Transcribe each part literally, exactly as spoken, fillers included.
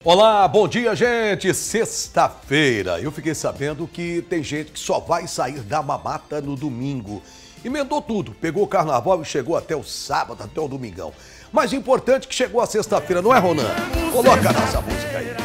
Olá, bom dia, gente! Sexta-feira. Eu fiquei sabendo que tem gente que só vai sair da mamata no domingo. Emendou tudo, pegou o carnaval e chegou até o sábado, até o domingão. Mas o importante é que chegou a sexta-feira, não é, Ronan? Coloca a nossa música aí.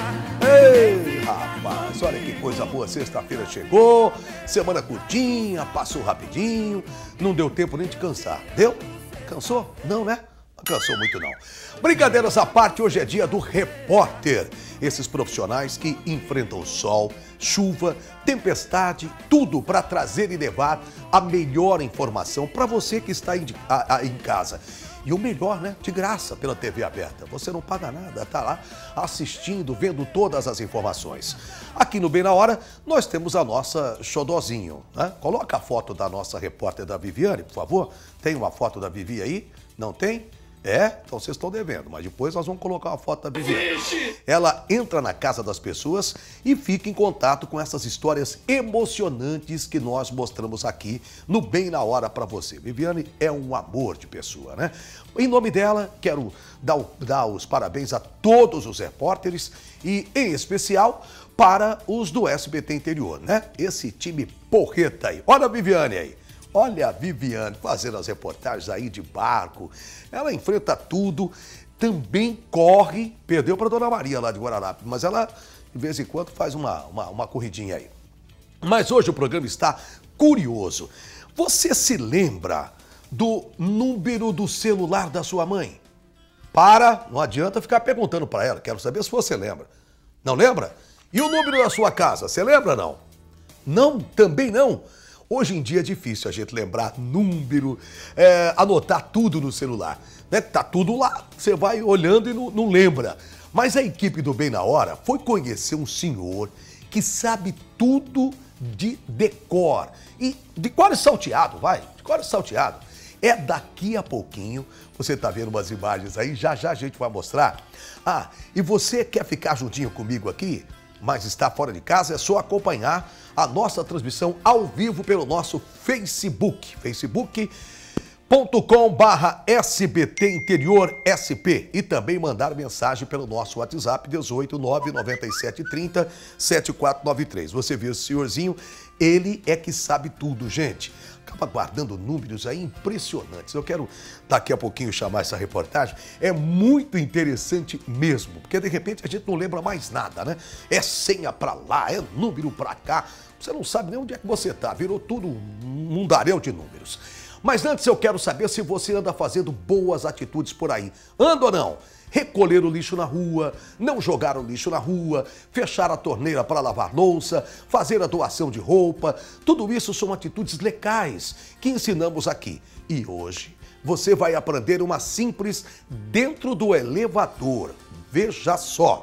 Ei, rapaz, olha que coisa boa, sexta-feira chegou, semana curtinha, passou rapidinho, não deu tempo nem de cansar. Deu? Cansou? Não, né? Não cansou muito não. Brincadeiras à parte, hoje é dia do repórter. Esses profissionais que enfrentam sol, chuva, tempestade, tudo para trazer e levar a melhor informação para você que está em, a, a, em casa. E o melhor, né? De graça, pela T V aberta. Você não paga nada, tá lá assistindo, vendo todas as informações. Aqui no Bem na Hora, nós temos a nossa xodozinho, né? Coloca a foto da nossa repórter da Viviane, por favor. Tem uma foto da Vivi aí? Não tem? É? Então vocês estão devendo, mas depois nós vamos colocar uma foto da Viviane. Ela entra na casa das pessoas e fica em contato com essas histórias emocionantes que nós mostramos aqui no Bem na Hora para você. Viviane é um amor de pessoa, né? Em nome dela, quero dar, o, dar os parabéns a todos os repórteres e, em especial, para os do S B T Interior, né? Esse time porreta aí. Olha a Viviane aí. Olha a Viviane fazendo as reportagens aí de barco. Ela enfrenta tudo, também corre. Perdeu para Dona Maria lá de Guaranápolis, mas ela de vez em quando faz uma, uma, uma corridinha aí. Mas hoje o programa está curioso. Você se lembra do número do celular da sua mãe? Para, não adianta ficar perguntando para ela. Quero saber se você lembra. Não lembra? E o número da sua casa, você lembra não? Não? Também não? Hoje em dia é difícil a gente lembrar número, é, anotar tudo no celular. Né? Tá tudo lá, você vai olhando e não, não lembra. Mas a equipe do Bem na Hora foi conhecer um senhor que sabe tudo de decor. E de cor salteado, vai, de cor salteado. É daqui a pouquinho, você tá vendo umas imagens aí, já já a gente vai mostrar. Ah, e você quer ficar juntinho comigo aqui? Mas está fora de casa, é só acompanhar a nossa transmissão ao vivo pelo nosso Facebook, facebook ponto com barra S B T Interior S P, e também mandar mensagem pelo nosso WhatsApp dezoito nove nove sete três zero sete quatro nove três. Você viu esse senhorzinho? Ele é que sabe tudo, gente. Acaba guardando números aí impressionantes. Eu quero daqui a pouquinho chamar essa reportagem. É muito interessante mesmo, porque de repente a gente não lembra mais nada, né? É senha pra lá, é número pra cá. Você não sabe nem onde é que você tá. Virou tudo um mundaréu de números. Mas antes eu quero saber se você anda fazendo boas atitudes por aí. Anda ou não? Recolher o lixo na rua, não jogar o lixo na rua, fechar a torneira para lavar louça, fazer a doação de roupa. Tudo isso são atitudes legais que ensinamos aqui. E hoje você vai aprender uma simples dentro do elevador. Veja só.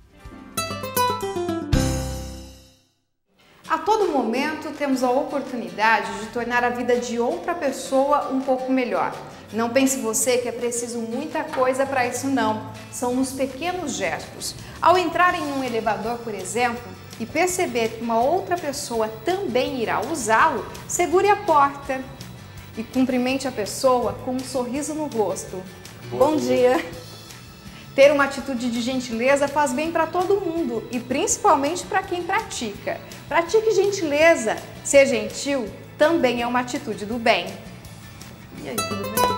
A todo momento temos a oportunidade de tornar a vida de outra pessoa um pouco melhor. Não pense você que é preciso muita coisa para isso não, são nos pequenos gestos. Ao entrar em um elevador, por exemplo, e perceber que uma outra pessoa também irá usá-lo, segure a porta e cumprimente a pessoa com um sorriso no rosto. Bom, Bom dia! Ter uma atitude de gentileza faz bem para todo mundo e principalmente para quem pratica. Pratique gentileza, ser gentil também é uma atitude do bem. E aí, tudo bem?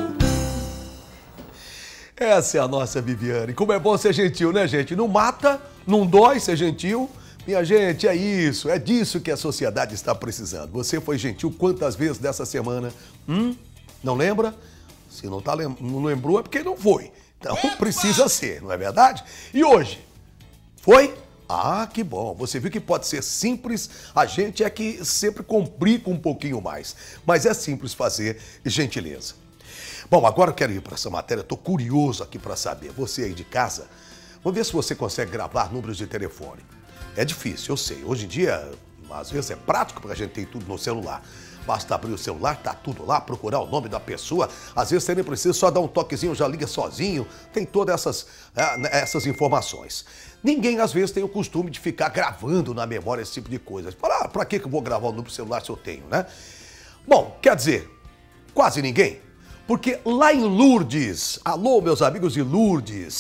Essa é a nossa Viviane. Como é bom ser gentil, né, gente? Não mata, não dói ser gentil. Minha gente, é isso, é disso que a sociedade está precisando. Você foi gentil quantas vezes dessa semana? Hum? Não lembra? Se não, tá, não lembrou é porque não foi. Então precisa ser, não é verdade? E hoje? Foi? Ah, que bom. Você viu que pode ser simples, a gente é que sempre complica um pouquinho mais. Mas é simples fazer gentileza. Bom, agora eu quero ir para essa matéria, estou curioso aqui para saber. Você aí de casa, vamos ver se você consegue gravar números de telefone. É difícil, eu sei. Hoje em dia, às vezes é prático porque a gente tem tudo no celular. Basta abrir o celular, tá tudo lá, procurar o nome da pessoa. Às vezes você nem precisa, só dar um toquezinho, já liga sozinho. Tem todas essas, essas informações. Ninguém, às vezes, tem o costume de ficar gravando na memória esse tipo de coisa. Fala, ah, pra que eu vou gravar o número do celular se eu tenho, né? Bom, quer dizer, quase ninguém. Porque lá em Lourdes, alô, meus amigos de Lourdes,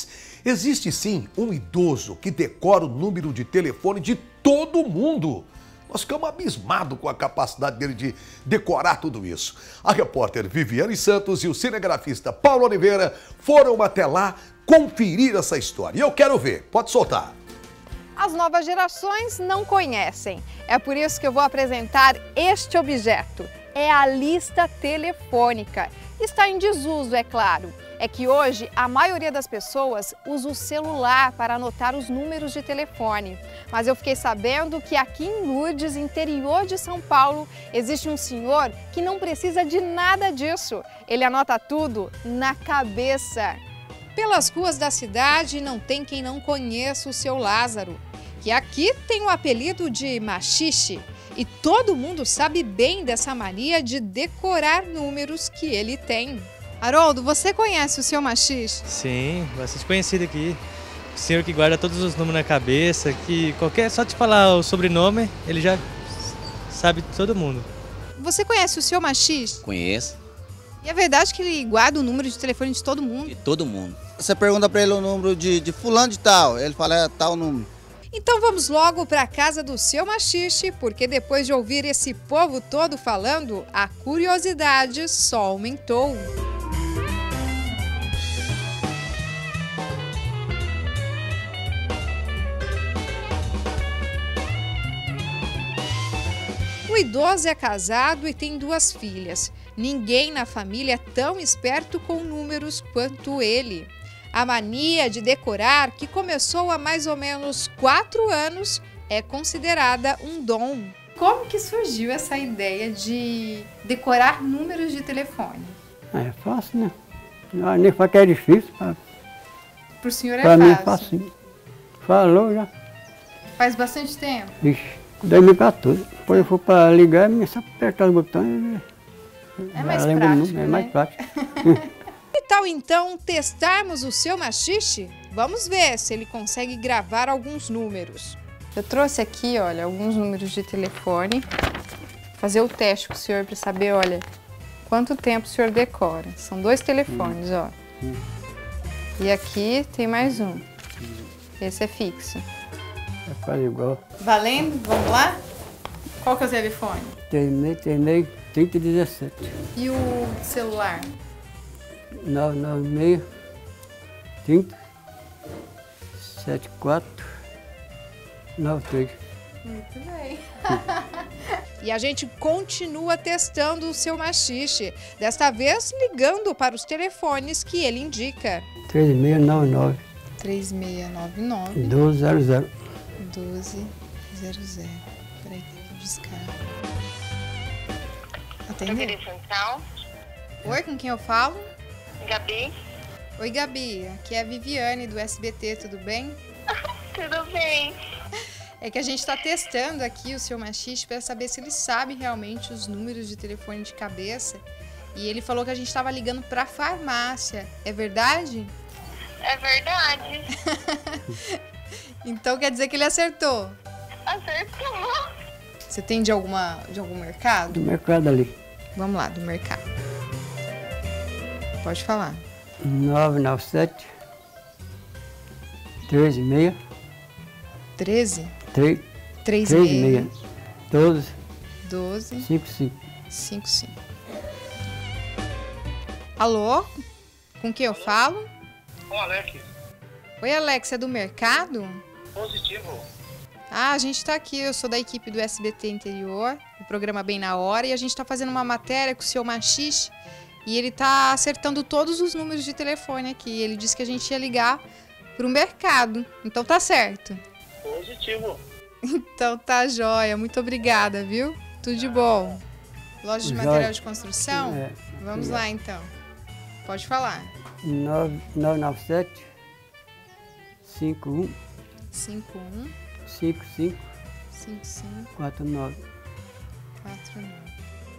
Existe sim um idoso que decora o número de telefone de todo mundo. Nós ficamos abismados com a capacidade dele de decorar tudo isso. A repórter Viviane Santos e o cinegrafista Paulo Oliveira foram até lá conferir essa história. E eu quero ver, pode soltar. As novas gerações não conhecem. É por isso que eu vou apresentar este objeto. É a lista telefônica. Está em desuso, é claro. É que hoje a maioria das pessoas usa o celular para anotar os números de telefone. Mas eu fiquei sabendo que aqui em Lourdes, interior de São Paulo, existe um senhor que não precisa de nada disso. Ele anota tudo na cabeça. Pelas ruas da cidade não tem quem não conheça o seu Lázaro, que aqui tem o apelido de machixe. E todo mundo sabe bem dessa mania de decorar números que ele tem. Haroldo, você conhece o seu machixe? Sim, bastante conhecido aqui. O senhor que guarda todos os números na cabeça, que qualquer, só te falar o sobrenome, ele já sabe de todo mundo. Você conhece o seu machixe? Conheço. E é verdade que ele guarda o número de telefone de todo mundo? De todo mundo. Você pergunta pra ele o número de, de fulano de tal, ele fala é tal número. Então vamos logo para a casa do seu machixe, porque depois de ouvir esse povo todo falando, a curiosidade só aumentou. O idoso é casado e tem duas filhas. Ninguém na família é tão esperto com números quanto ele. A mania de decorar, que começou há mais ou menos quatro anos, é considerada um dom. Como que surgiu essa ideia de decorar números de telefone? É fácil, né? Não, nem fala que é difícil. Para o senhor é fácil? Para mim é fácil. Falou já. Faz bastante tempo? Vixe, dois mil e quatorze. Depois eu fui para ligar, é só apertar os botões. É mais prático, né? É mais prático. Que tal então testarmos o seu machixe? Vamos ver se ele consegue gravar alguns números. Eu trouxe aqui, olha, alguns números de telefone. Fazer o teste com o senhor para saber, olha, quanto tempo o senhor decora. São dois telefones, ó. E aqui tem mais um. Esse é fixo. É quase igual. Valendo? Vamos lá? Qual que é o telefone? Terminei, terminei trinta e dezessete. E o celular? nove nove seis, trinta, setenta e quatro, noventa e três. Muito bem. E a gente continua testando o seu machixe, desta vez ligando para os telefones que ele indica. três seis nove nove. três seis nove nove. doze zero zero. doze zero zero. Peraí, tem que discar. Atendeu? Oi, com quem eu falo? Gabi. Oi, Gabi. Aqui é a Viviane do S B T, tudo bem? Tudo bem. É que a gente está testando aqui o seu machixe para saber se ele sabe realmente os números de telefone de cabeça. E ele falou que a gente estava ligando para a farmácia. É verdade? É verdade. Então quer dizer que ele acertou? Acertou. Você tem de, alguma, de algum mercado? Do mercado ali. Vamos lá, do mercado. Pode falar. nove nove sete, treze seis, treze? três, três três seis, seis, doze, doze, cinco cinco. cinco cinco. Alô? Com quem eu falo? Ô, Alex. Oi, Alex, é do mercado? Positivo. Ah, a gente tá aqui, eu sou da equipe do S B T Interior, do programa Bem na Hora, e a gente tá fazendo uma matéria com o seu machixe, e ele tá acertando todos os números de telefone aqui. Ele disse que a gente ia ligar pro mercado, então tá certo. Positivo. Então tá jóia, muito obrigada, viu? Tudo de bom. Loja de Jóia. material de construção? É, Vamos obrigado. lá então. Pode falar. nove nove sete, cinco um, cinco um, cinco cinco, cinco cinco, quatro nove. quatro nove.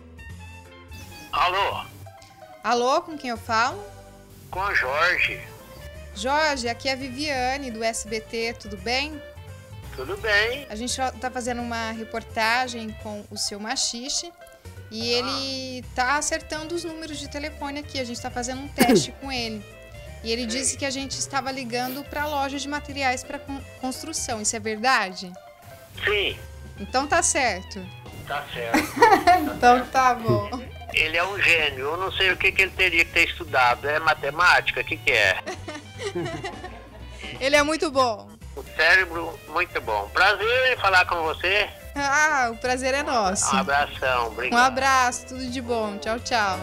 Alô, Alô, com quem eu falo? com o Jorge. Jorge, aqui é a Viviane do S B T, tudo bem? Tudo bem? A gente está fazendo uma reportagem com o seu machixe e ele está acertando os números de telefone aqui. A gente está fazendo um teste com ele. E ele disse que a gente estava ligando para a loja de materiais para construção. Isso é verdade? Sim, Então tá certo. tá certo. Então tá bom. Ele é um gênio. Eu não sei o que, que ele teria que ter estudado. É matemática? O que, que é? Ele é muito bom. O cérebro, muito bom. Prazer em falar com você. Ah, o prazer é nosso. Um abração. Um Obrigado. abraço, tudo de bom. Tchau, tchau.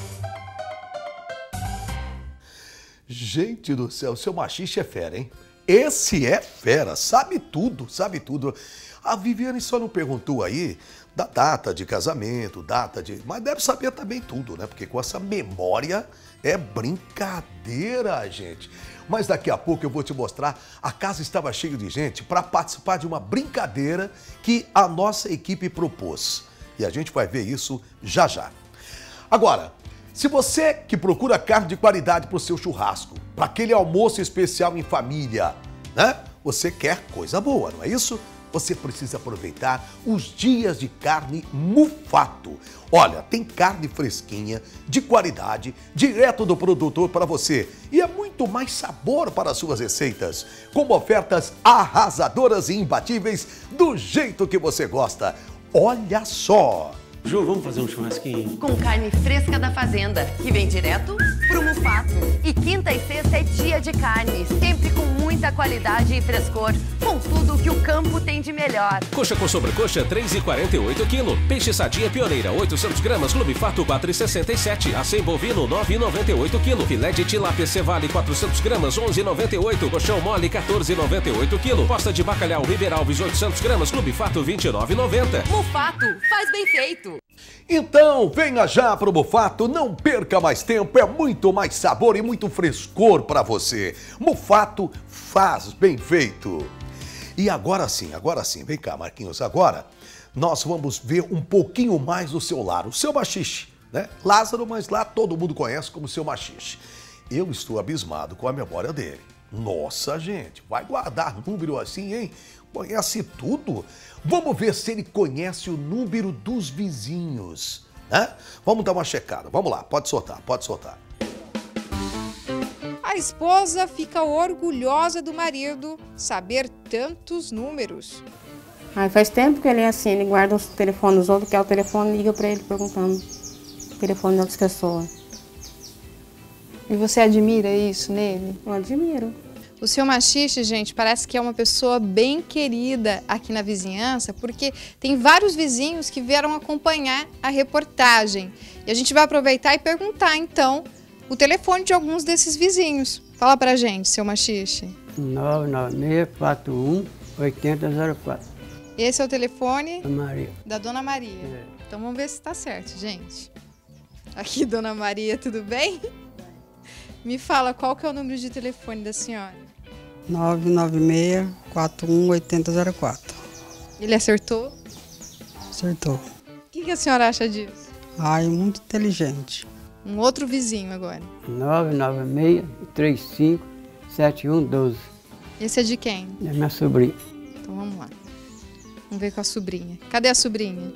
Gente do céu, o seu machista é fera, hein? Esse é fera, sabe tudo, sabe tudo. A Viviane só não perguntou aí da data de casamento, data de... Mas deve saber também tudo, né? Porque com essa memória é brincadeira, gente. Mas daqui a pouco eu vou te mostrar, a casa estava cheia de gente para participar de uma brincadeira que a nossa equipe propôs. E a gente vai ver isso já já. Agora, se você que procura carne de qualidade para o seu churrasco, para aquele almoço especial em família, né? Você quer coisa boa, não é isso? Você precisa aproveitar os dias de carne Mufato. Olha, tem carne fresquinha, de qualidade, direto do produtor para você. E é muito mais sabor para as suas receitas, com ofertas arrasadoras e imbatíveis do jeito que você gosta. Olha só! Ju, vamos fazer um churrasquinho? Com carne fresca da fazenda, que vem direto pro Mufato. E quinta e sexta é dia de carne, sempre com muita qualidade e frescor, com tudo que o campo tem de melhor. Coxa com sobrecoxa, três reais e quarenta e oito centavos quilo. Peixe sadia pioneira, oitocentos gramas, Clube Fato, quatro reais e sessenta e sete centavos. Acém bovino, nove reais e noventa e oito centavos quilo. Filé de tilápia Cevale, quatrocentos gramas, onze reais e noventa e oito centavos. Colchão mole, quatorze reais e noventa e oito centavos quilo. Posta de bacalhau Ribeiralves, oitocentos gramas, Clube Fato, vinte e nove reais e noventa centavos. Mufato, faz bem feito. Então, venha já para o Mufato, não perca mais tempo, é muito mais sabor e muito frescor para você. Mufato faz bem feito. E agora sim, agora sim, vem cá, Marquinhos, agora nós vamos ver um pouquinho mais do seu lar, o seu machixe, né? Lázaro, mas lá todo mundo conhece como seu machixe. Eu estou abismado com a memória dele. Nossa, gente, vai guardar número assim, hein? Conhece tudo? Vamos ver se ele conhece o número dos vizinhos, né? Vamos dar uma checada. Vamos lá, pode soltar, pode soltar. A esposa fica orgulhosa do marido saber tantos números. Aí faz tempo que ele é assim, ele guarda os telefones dos outros, quer o telefone, liga pra ele perguntando o telefone de outras pessoas. E você admira isso nele? Eu admiro. O seu machixe, gente, parece que é uma pessoa bem querida aqui na vizinhança, porque tem vários vizinhos que vieram acompanhar a reportagem. E a gente vai aproveitar e perguntar, então, o telefone de alguns desses vizinhos. Fala pra gente, seu machixe. nove nove seis, quatro um, oito zero zero quatro. Esse é o telefone Da Maria. da Dona Maria. É. Então vamos ver se tá certo, gente. Aqui, Dona Maria, tudo bem? Me fala, qual que é o número de telefone da senhora? nove nove seis, quatro um, oito zero zero quatro. Ele acertou? Acertou. O que, que a senhora acha disso? Ai, muito inteligente. Um outro vizinho agora. nove nove seis, três cinco, sete um um dois. Esse é de quem? É minha sobrinha. Então vamos lá. Vamos ver com a sobrinha. Cadê a sobrinha?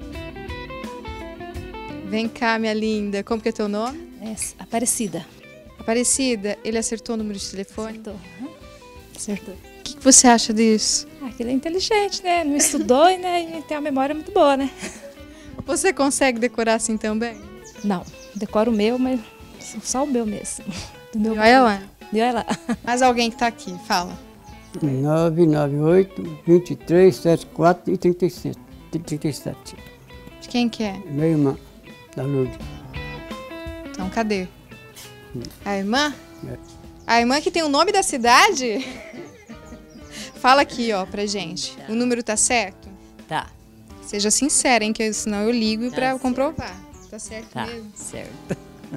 Vem cá, minha linda. Como que é teu nome? É Aparecida. Aparecida, ele acertou o número de telefone? Acertou. Uhum. Acertou. O que, que você acha disso? Ah, que ele é inteligente, né? Não estudou e, né, e tem uma memória muito boa, né? Você consegue decorar assim também? Não, decoro o meu, mas só o meu mesmo. Do meu E olha lá. E olha lá. Mais alguém que tá aqui, fala. nove nove oito, dois três, sete quatro e trinta e sete. trinta e sete. De quem que é? Minha irmã, da Lourdes. Então, cadê? A irmã? É. A irmã que tem o nome da cidade? Fala aqui, ó, pra gente. O número tá certo? Tá. Seja sincera, hein, que senão eu ligo Tá pra certo. comprovar. Tá certo Tá, mesmo? certo.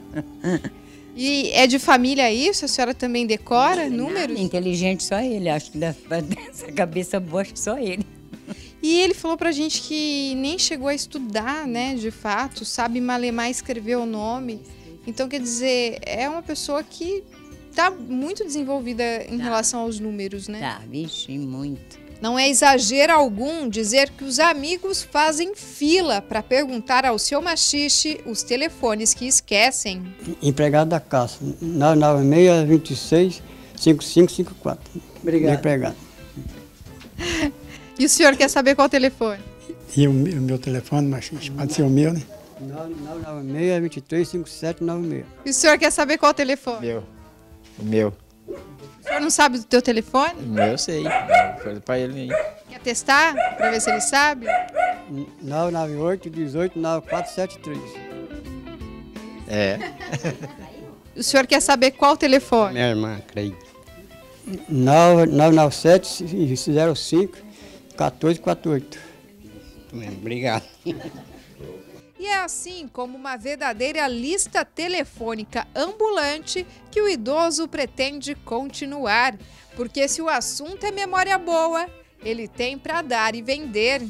E é de família isso? A senhora também decora números? Inteligente só ele, acho que dessa cabeça boa, acho que só ele. E ele falou pra gente que nem chegou a estudar, né, de fato, sabe malemar e escrever o nome. Então, quer dizer, é uma pessoa que tá muito desenvolvida em Tá. relação aos números, né? Tá, vixe, muito. Não é exagero algum dizer que os amigos fazem fila para perguntar ao seu machixe os telefones que esquecem. Empregado da Casa, nove nove seis, dois seis, cinco cinco cinco quatro. Obrigado. Empregado. E o senhor quer saber qual telefone? E o meu, o meu telefone, machixe, pode ser o meu, né? nove nove seis, dois três cinco sete nove seis. E o senhor quer saber qual telefone? Meu. O meu. O senhor não sabe do teu telefone? O meu eu sei. Foi pra ele aí. Quer testar para ver se ele sabe? nove nove oito, um oito, nove quatro sete três. É. O senhor quer saber qual telefone? Minha irmã, creio. nove nove sete, zero cinco, um quatro quatro oito. Obrigado. E é assim, como uma verdadeira lista telefônica ambulante, que o idoso pretende continuar. Porque se o assunto é memória boa, ele tem para dar e vender.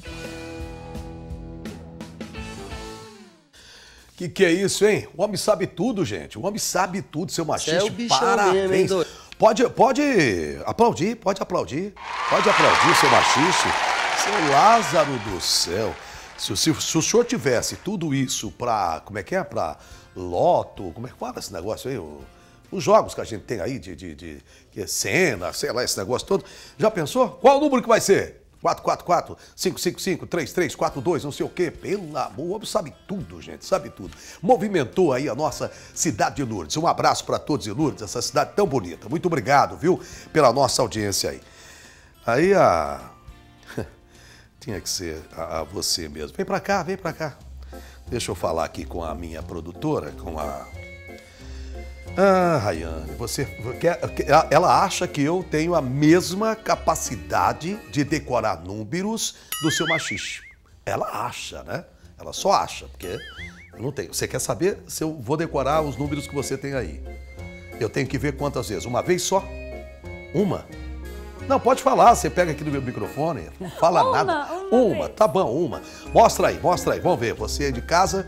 Que que é isso, hein? O homem sabe tudo, gente. O homem sabe tudo, seu machista. É o bichão Parabéns. mesmo, hein, doido? Pode, pode aplaudir, pode aplaudir. Pode aplaudir, seu machista. Seu Lázaro do céu. Se, se, se o senhor tivesse tudo isso pra, como é que é? Pra loto, como é que fala esse negócio aí? O, os jogos que a gente tem aí de, de, de, de cena, sei lá, esse negócio todo. Já pensou? Qual o número que vai ser? quatro quatro quatro, cinco cinco cinco, três três quatro dois, não sei o quê. Pelo amor, o homem sabe tudo, gente, sabe tudo. Movimentou aí a nossa cidade de Lourdes. Um abraço para todos de Lourdes, essa cidade tão bonita. Muito obrigado, viu, pela nossa audiência aí. Aí a... Tinha que ser a, a você mesmo. Vem pra cá, vem pra cá. Deixa eu falar aqui com a minha produtora, com a... Ah, Rayane, você... Ela acha que eu tenho a mesma capacidade de decorar números do seu machixe. Ela acha, né? Ela só acha, porque eu não tenho. Você quer saber se eu vou decorar os números que você tem aí? Eu tenho que ver quantas vezes. Uma vez só? Uma? Não, pode falar, você pega aqui no meu microfone, não fala uma, nada. Uma, uma tá bom, uma. Mostra aí, mostra aí, vamos ver. Você é de casa.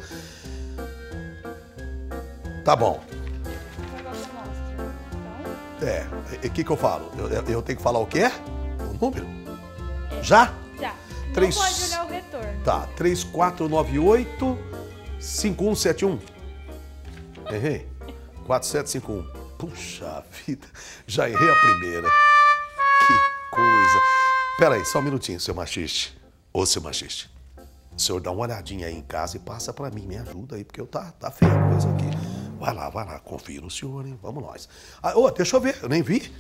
Tá bom. É, o que que eu falo? Eu, eu tenho que falar o quê? O número? Já? Já. Três... Não pode olhar o retorno. Tá, três quatro nove oito, cinco um sete um. Errei. quatro sete cinco um. Puxa vida, já errei a primeira. Que coisa. Pera aí, só um minutinho, seu machiste. Ô, seu machiste. O senhor dá uma olhadinha aí em casa e passa pra mim. Me ajuda aí, porque eu tá, tá feia a coisa aqui. Vai lá, vai lá. Confia no senhor, hein? Vamos nós. Ah, ô, deixa eu ver. Eu nem vi.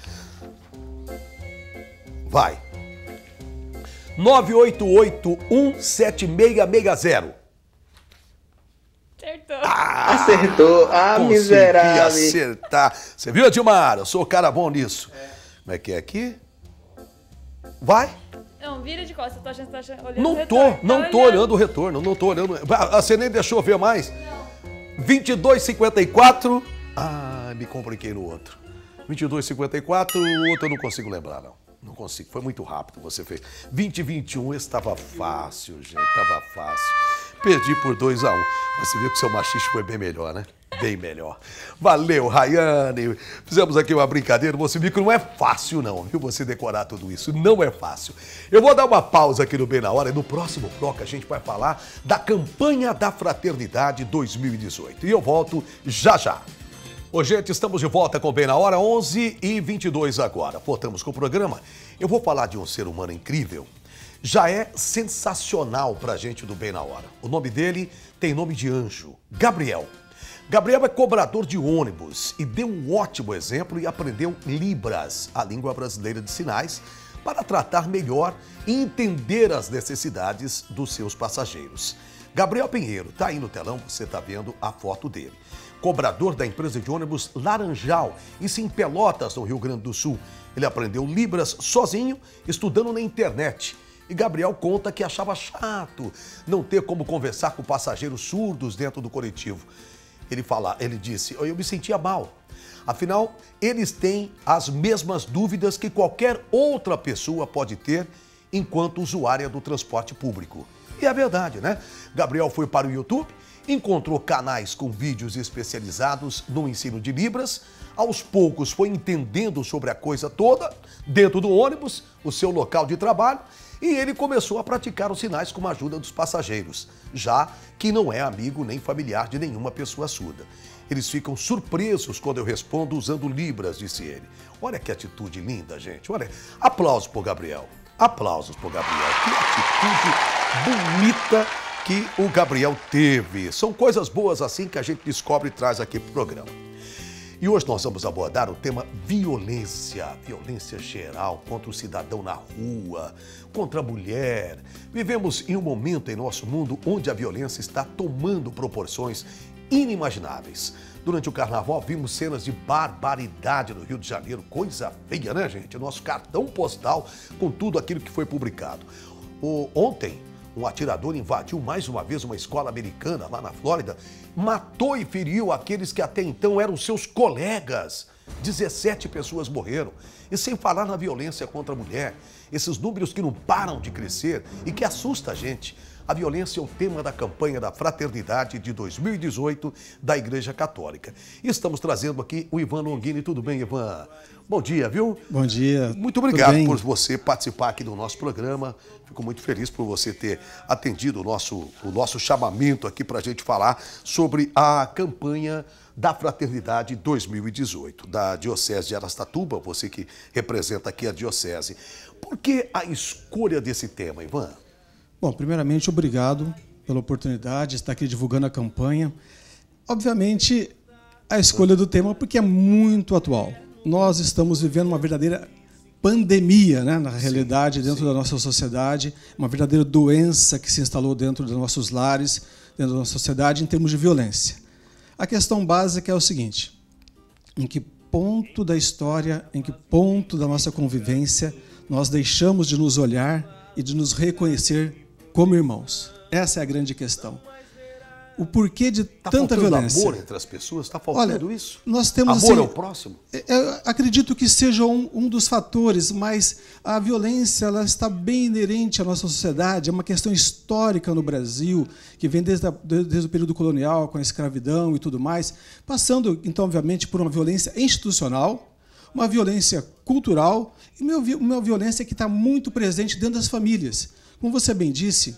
Vai. nove oito oito um sete seis seis zero. Acertou. Ah, Acertou. Ah, consegui miserável. acertar. Você viu, Edmar? Eu sou o cara bom nisso. É. Como é que é aqui? Vai. Não, vira de costas. Eu tô achando que você tá olhando Não o tô, retorno. não tá tô olhando. olhando o retorno. Não tô olhando. Ah, você nem deixou eu ver mais? Não. vinte e dois cinquenta e quatro. Ah, me compliquei no outro. vinte e dois cinquenta e quatro, o outro eu não consigo lembrar, não. Não consigo, foi muito rápido você fez. vinte e vinte e um, esse estava fácil, gente, estava fácil. Perdi por dois a um. Você viu que seu machiste foi bem melhor, né? Bem melhor. Valeu, Rayane. Fizemos aqui uma brincadeira. Você viu que não é fácil, não, viu? Você decorar tudo isso. Não é fácil. Eu vou dar uma pausa aqui no Bem na Hora e no próximo bloco a gente vai falar da campanha da Fraternidade dois mil e dezoito. E eu volto já já. Ô, gente, estamos de volta com o Bem na Hora, onze e vinte e dois agora. Voltamos com o programa. Eu vou falar de um ser humano incrível. Já é sensacional pra gente do Bem na Hora. O nome dele tem nome de anjo, Gabriel. Gabriel é cobrador de ônibus e deu um ótimo exemplo e aprendeu Libras, a língua brasileira de sinais, para tratar melhor e entender as necessidades dos seus passageiros. Gabriel Pinheiro, tá aí no telão, você tá vendo a foto dele. Cobrador da empresa de ônibus Laranjal, isso em Pelotas, no Rio Grande do Sul. Ele aprendeu Libras sozinho, estudando na internet. E Gabriel conta que achava chato não ter como conversar com passageiros surdos dentro do coletivo. Ele, fala, ele disse, eu me sentia mal. Afinal, eles têm as mesmas dúvidas que qualquer outra pessoa pode ter enquanto usuária do transporte público. E é verdade, né? Gabriel foi para o YouTube encontrou canais com vídeos especializados no ensino de Libras, aos poucos foi entendendo sobre a coisa toda, dentro do ônibus, o seu local de trabalho, e ele começou a praticar os sinais com a ajuda dos passageiros, já que não é amigo nem familiar de nenhuma pessoa surda. Eles ficam surpresos quando eu respondo usando Libras, disse ele. Olha que atitude linda, gente. Olha, aplausos pro Gabriel. Aplausos pro Gabriel. Que atitude bonita que o Gabriel teve. São coisas boas assim que a gente descobre e traz aqui pro programa. E hoje nós vamos abordar o tema violência, violência geral contra o cidadão na rua, contra a mulher. Vivemos em um momento em nosso mundo onde a violência está tomando proporções inimagináveis. Durante o carnaval vimos cenas de barbaridade no Rio de Janeiro, coisa feia, né, gente? Nosso cartão postal com tudo aquilo que foi publicado. O, ontem, um atirador invadiu mais uma vez uma escola americana lá na Flórida, matou e feriu aqueles que até então eram seus colegas. dezessete pessoas morreram. E sem falar na violência contra a mulher, esses números que não param de crescer e que assusta a gente. A violência é o tema da campanha da Fraternidade de dois mil e dezoito da Igreja Católica. E estamos trazendo aqui o Ivan Longini. Tudo bem, Ivan? Bom dia, viu? Bom dia. Muito obrigado por você participar aqui do nosso programa. Fico muito feliz por você ter atendido o nosso, o nosso chamamento aqui para a gente falar sobre a campanha da Fraternidade dois mil e dezoito, da Diocese de Araçatuba, você que representa aqui a Diocese. Por que a escolha desse tema, Ivan? Bom, primeiramente, obrigado pela oportunidade de estar aqui divulgando a campanha. Obviamente, a escolha do tema porque é muito atual. Nós estamos vivendo uma verdadeira pandemia, né, na realidade, sim, dentro sim. da nossa sociedade, uma verdadeira doença que se instalou dentro dos nossos lares, dentro da nossa sociedade, em termos de violência. A questão básica é o seguinte: em que ponto da história, em que ponto da nossa convivência nós deixamos de nos olhar e de nos reconhecer como irmãos? Essa é a grande questão. O porquê de tá tanta violência. Amor entre as pessoas? Está faltando Olha, isso? Nós temos, amor assim, ao próximo? Eu acredito que seja um, um dos fatores, mas a violência ela está bem inerente à nossa sociedade. É uma questão histórica no Brasil, que vem desde, a, desde o período colonial, com a escravidão e tudo mais, passando, então, obviamente, por uma violência institucional, uma violência cultural e uma, uma violência que está muito presente dentro das famílias. Como você bem disse,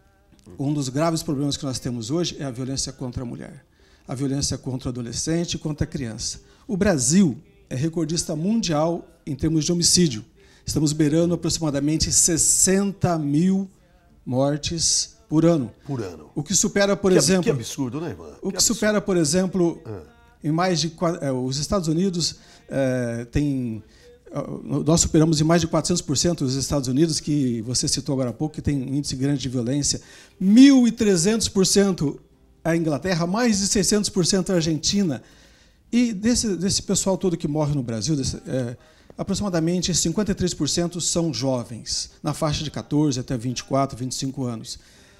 um dos graves problemas que nós temos hoje é a violência contra a mulher, a violência contra o adolescente e contra a criança. O Brasil é recordista mundial em termos de homicídio. Estamos beirando aproximadamente sessenta mil mortes por ano. Por ano. O que supera, por que, exemplo... Que absurdo, né, Ivan? O que, que supera, por exemplo, ah. em mais de... É, os Estados Unidos é, têm... Nós superamos em mais de quatrocentos por cento os Estados Unidos, que você citou agora há pouco, que tem um índice grande de violência. mil e trezentos por cento a Inglaterra, mais de seiscentos por cento a Argentina. E desse, desse pessoal todo que morre no Brasil, desse, é, aproximadamente cinquenta e três por cento são jovens, na faixa de quatorze até vinte e quatro, vinte e cinco anos.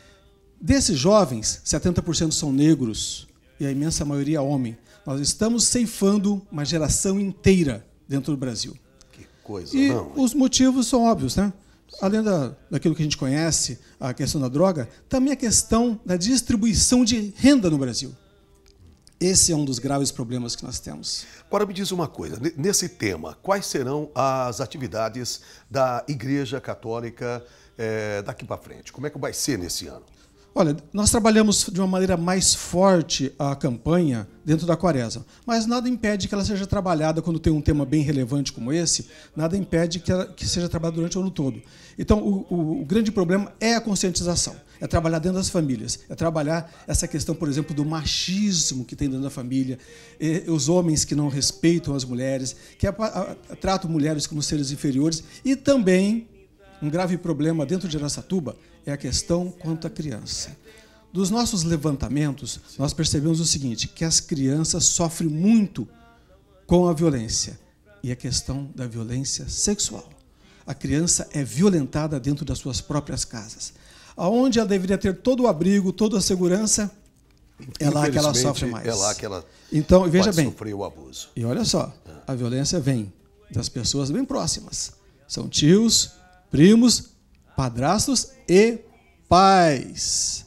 Desses jovens, setenta por cento são negros, e a imensa maioria homem. Nós estamos ceifando uma geração inteira dentro do Brasil. Coisa, e não. os motivos são óbvios, né? Além da, daquilo que a gente conhece, a questão da droga, também a questão da distribuição de renda no Brasil. Esse é um dos graves problemas que nós temos. Agora me diz uma coisa, nesse tema, quais serão as atividades da Igreja Católica é, daqui para frente? Como é que vai ser nesse ano? Olha, nós trabalhamos de uma maneira mais forte a campanha dentro da Quaresma, mas nada impede que ela seja trabalhada quando tem um tema bem relevante como esse, nada impede que ela que seja trabalhada durante o ano todo. Então, o, o, o grande problema é a conscientização, é trabalhar dentro das famílias, é trabalhar essa questão, por exemplo, do machismo que tem dentro da família, os homens que não respeitam as mulheres, que a, a, a, tratam mulheres como seres inferiores, e também um grave problema dentro de Araçatuba é a questão quanto à criança. Dos nossos levantamentos, nós percebemos o seguinte, que as crianças sofrem muito com a violência, e a questão da violência sexual. A criança é violentada dentro das suas próprias casas. Aonde ela deveria ter todo o abrigo, toda a segurança, é lá que ela sofre mais. É lá que ela então, veja pode bem, sofrer o abuso. E olha só, a violência vem das pessoas bem próximas. São tios, primos, padrastos e pais.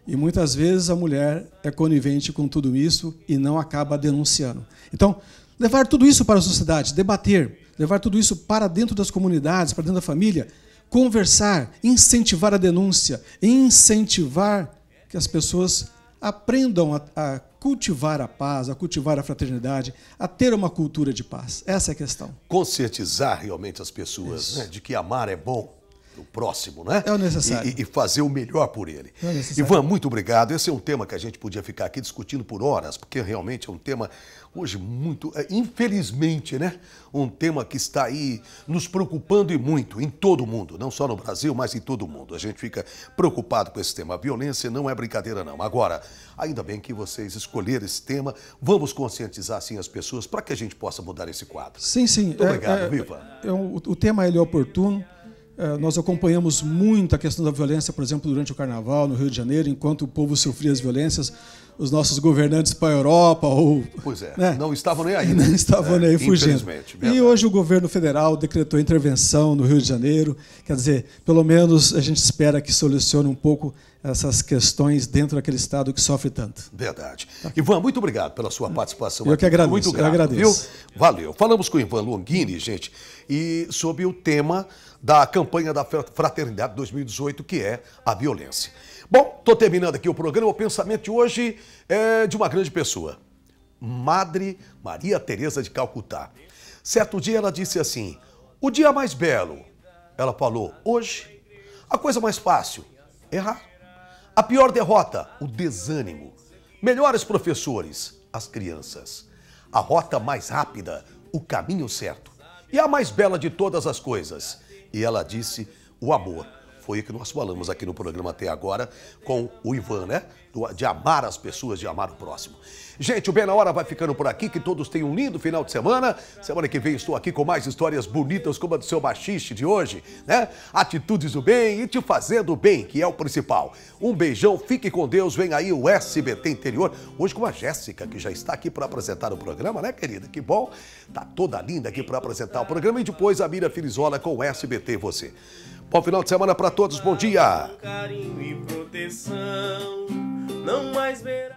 E muitas vezes a mulher é conivente com tudo isso e não acaba denunciando. Então, levar tudo isso para a sociedade, debater, levar tudo isso para dentro das comunidades, para dentro da família, conversar, incentivar a denúncia, incentivar que as pessoas aprendam a, a cultivar a paz, a cultivar a fraternidade, a ter uma cultura de paz. Essa é a questão. Conscientizar realmente as pessoas, né, de que amar é bom. O próximo, né? É o necessário. E, e fazer o melhor por ele. É o necessário. Ivan, muito obrigado. Esse é um tema que a gente podia ficar aqui discutindo por horas, porque realmente é um tema hoje muito, infelizmente, né? Um tema que está aí nos preocupando e muito em todo o mundo, não só no Brasil, mas em todo o mundo. A gente fica preocupado com esse tema. A violência não é brincadeira, não. Agora, ainda bem que vocês escolheram esse tema. Vamos conscientizar, sim, as pessoas para que a gente possa mudar esse quadro. Sim, sim. Muito obrigado, é, é, Ivan. É, o, o tema ele é oportuno. Nós acompanhamos muito a questão da violência, por exemplo, durante o Carnaval, no Rio de Janeiro, enquanto o povo sofria as violências, os nossos governantes para a Europa ou... Pois é, né? não estavam nem aí. Não né? estavam é, nem aí fugindo. E hoje o governo federal decretou intervenção no Rio de Janeiro, quer dizer, pelo menos a gente espera que solucione um pouco essas questões dentro daquele estado que sofre tanto. Verdade. Tá. Ivan, muito obrigado pela sua participação. Eu aqui. que agradeço. Muito grato, eu agradeço. Viu? Valeu. Falamos com o Ivan Longini, gente, e sobre o tema da campanha da Fraternidade dois mil e dezoito, que é a violência. Bom, estou terminando aqui o programa. O pensamento de hoje é de uma grande pessoa, Madre Maria Teresa de Calcutá. Certo dia ela disse assim: o dia mais belo, ela falou, hoje. A coisa mais fácil, errar. A pior derrota, o desânimo. Melhores professores, as crianças. A rota mais rápida, o caminho certo. E a mais bela de todas as coisas. E ela disse, o amor. Foi o que nós falamos aqui no programa até agora com o Ivan, né? De amar as pessoas, de amar o próximo. Gente, o Bem na Hora vai ficando por aqui. Que todos tenham um lindo final de semana. Semana que vem estou aqui com mais histórias bonitas como a do seu machiste de hoje, né? Atitudes do bem e te fazendo bem, que é o principal. Um beijão, fique com Deus. Vem aí o S B T Interior. Hoje com a Jéssica, que já está aqui para apresentar o programa, né, querida? Que bom. Tá toda linda aqui para apresentar o programa. E depois a Mira Filizola com o S B T Você. Bom final de semana para todos. Bom dia. Carinho e proteção, não mais ver